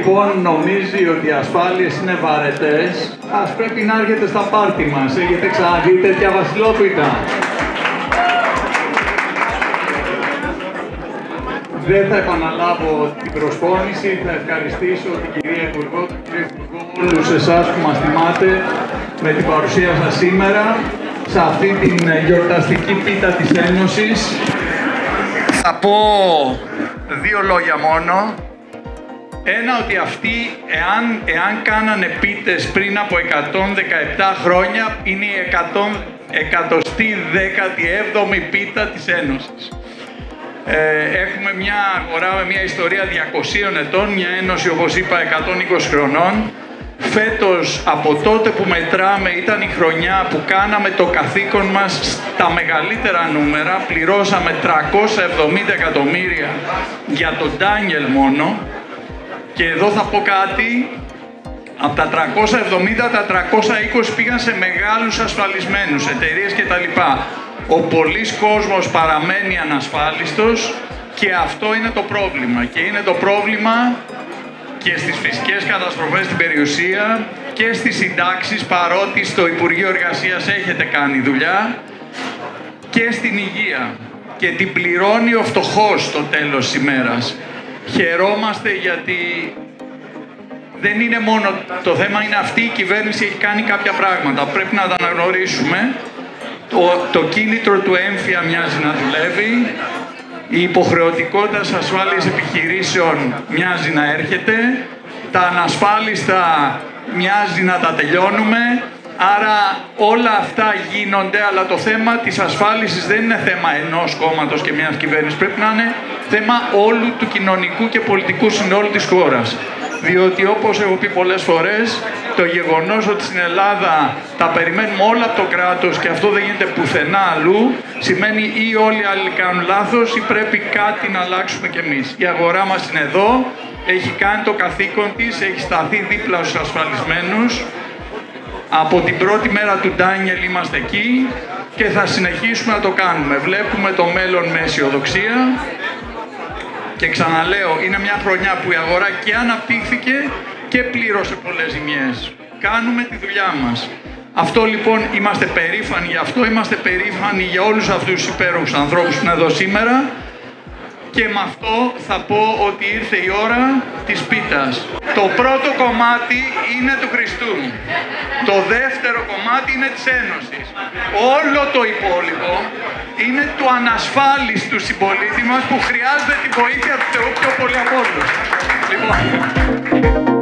λοιπόν νομίζει ότι οι ασφάλειες είναι βαρετές, ας πρέπει να έρχεται στα πάρτι μας. Έχετε ξαναδεί τέτοια βασιλόπιτα? Δεν θα επαναλάβω την προσφώνηση, θα ευχαριστήσω την κυρία Υπουργό, τον κύριο Υπουργό, όλους εσάς που μας τιμάτε με την παρουσία σας σήμερα σε αυτή την γιορταστική πίτα της Ένωσης. Θα πω δύο λόγια μόνο. Ένα, ότι αυτοί, εάν κάνανε πίτες πριν από 117 χρόνια, είναι η 117η πίτα της Ένωσης. Έχουμε μια αγορά με μια ιστορία 200 ετών, μια ένωση, όπως είπα, 120 χρονών. Φέτος, από τότε που μετράμε, ήταν η χρονιά που κάναμε το καθήκον μας στα μεγαλύτερα νούμερα. Πληρώσαμε 370 εκατομμύρια για τον Ντάνιελ μόνο. Και εδώ θα πω κάτι, από τα 370, τα 320 πήγαν σε μεγάλους ασφαλισμένους, εταιρείες κτλ. Ο πολύς κόσμος παραμένει ανασφάλιστος και αυτό είναι το πρόβλημα. Και είναι το πρόβλημα και στις φυσικές καταστροφές στην περιουσία και στις συντάξεις, παρότι στο Υπουργείο Εργασίας έχετε κάνει δουλειά, και στην υγεία. Και την πληρώνει ο φτωχός στο τέλος της ημέρας. Χαιρόμαστε γιατί δεν είναι μόνο το θέμα, είναι αυτή η κυβέρνηση έχει κάνει κάποια πράγματα. Πρέπει να τα αναγνωρίσουμε. Το κίνητρο του έμφυα μοιάζει να δουλεύει. Η υποχρεωτικότητα στις ασφάλειες επιχειρήσεων μοιάζει να έρχεται. Τα ανασφάλιστα μοιάζει να τα τελειώνουμε. Άρα όλα αυτά γίνονται, αλλά το θέμα της ασφάλισης δεν είναι θέμα ενός κόμματος και μιας κυβέρνησης. Πρέπει να είναι θέμα όλου του κοινωνικού και πολιτικού συνόλου της χώρας. Διότι, όπως έχω πει πολλές φορές, το γεγονός ότι στην Ελλάδα τα περιμένουμε όλα από το κράτος και αυτό δεν γίνεται πουθενά αλλού, σημαίνει ή όλοι οι άλλοι κάνουν λάθος ή πρέπει κάτι να αλλάξουμε κι εμείς. Η αγορά μας είναι εδώ, έχει κάνει το καθήκον της, έχει σταθεί δίπλα στους ασφαλισμένους. Από την πρώτη μέρα του Ντάνιελ είμαστε εκεί και θα συνεχίσουμε να το κάνουμε. Βλέπουμε το μέλλον με αισιοδοξία και ξαναλέω, είναι μια χρονιά που η αγορά και αναπτύχθηκε και πλήρωσε πολλές ζημιές. Κάνουμε τη δουλειά μας. Αυτό λοιπόν είμαστε περήφανοι, γι' αυτό είμαστε περήφανοι για όλους αυτούς τους υπέροχους ανθρώπους που είναι εδώ σήμερα. Και με αυτό θα πω ότι ήρθε η ώρα της πίτας. Το πρώτο κομμάτι είναι του Χριστού. Το δεύτερο κομμάτι είναι της Ένωσης. Όλο το υπόλοιπο είναι του ανασφάλιστου συμπολίτη μας που χρειάζεται τη βοήθεια του Θεού πιο πολύ από όλους. Λοιπόν...